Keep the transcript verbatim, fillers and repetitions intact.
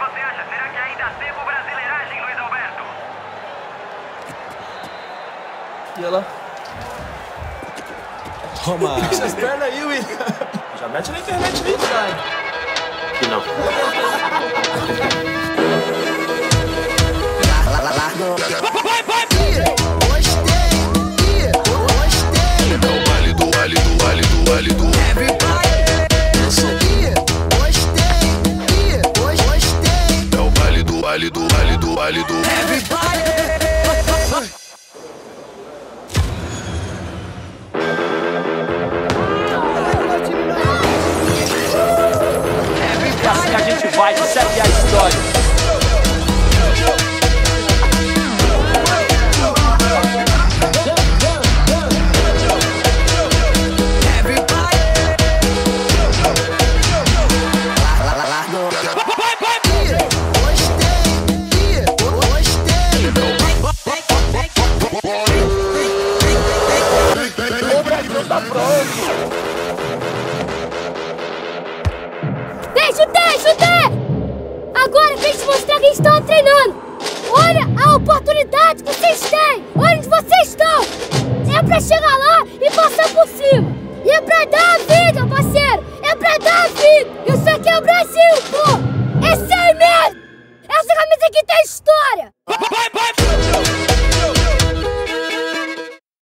você acha? Será que ainda há tempo brasileiragem, Luiz Alberto? E ela? Toma! Deixa as pernas aí, William. Já mete na internet aí, cara. Que não. Vai, vai! Gostei! Gostei! É o baile do, baile do, baile do, baile do. É o baile do, baile do, baile do, baile do. E assim a gente vai, segue a história. Vem, chutei, chutei! Agora vem te mostrar quem estão treinando! Olha a oportunidade que vocês têm! Olha onde vocês estão! É pra chegar lá e passar por cima! E é pra dar a vida, parceiro! É pra dar a vida! Isso aqui é o Brasil, pô! É sério mesmo! Essa camisa aqui tem história!